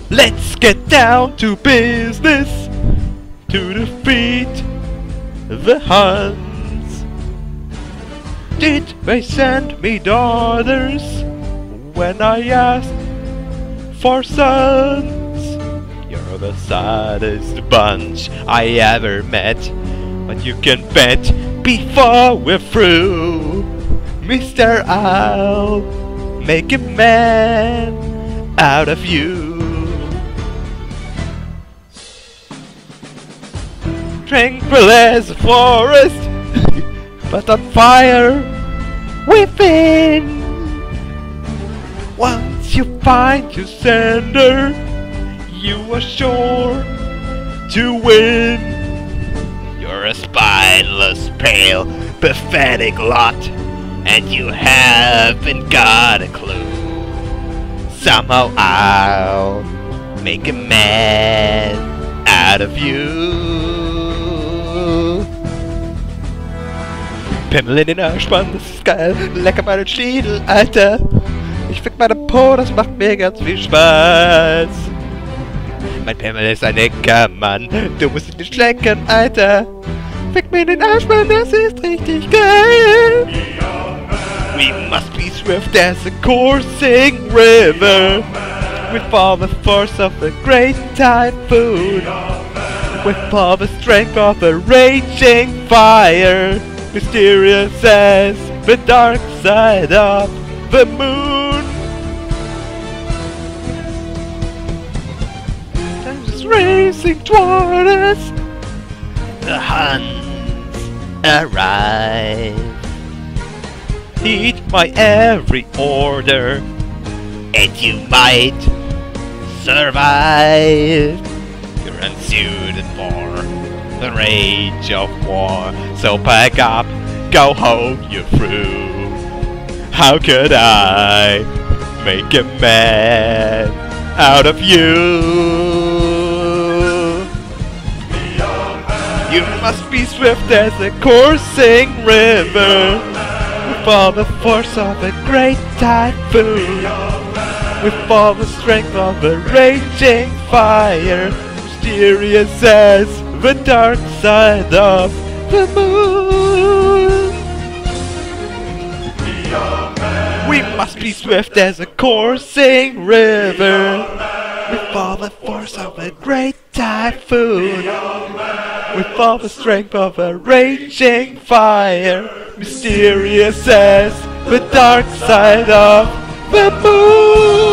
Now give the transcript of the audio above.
Let's get down to business to defeat the Huns. Did they send me daughters when I asked for sons? You're the saddest bunch I ever met, but you can bet before we're through, Mister, I'll make a man out of you. Tranquil as a forest, but on fire within. Once you find your sender, you are sure to win. You're a spineless, pale, pathetic lot, and you haven't got a clue. Somehow I'll make a man out of you. Pimmel in den Arschmann, das ist geil. Lecker bei den Stiedel, Alter. Ich fick meine Po, das macht mir ganz viel Spaß. Mein Pimmel ist ein dicker Mann, du musst ihn nicht schlecken, Alter. Fick mir in den Arschmann, das ist richtig geil. We must be swift as a coursing river, with all the force of a great typhoon, with all the strength of a raging fire, mysterious as the dark side of the moon. Time is racing toward us. The Huns arrive. Heed my every order, and you might survive. You're unsuited for the rage of war, so pack up, go home, you're through. How could I make a man out of you? You must be swift as a coursing river, with all the force of a great typhoon, with all the strength of a raging fire, mysterious as the dark side of the moon. We must be swift as a coursing river, with all the force of a great typhoon, with all the strength of a raging fire, mysterious as the dark side of the moon.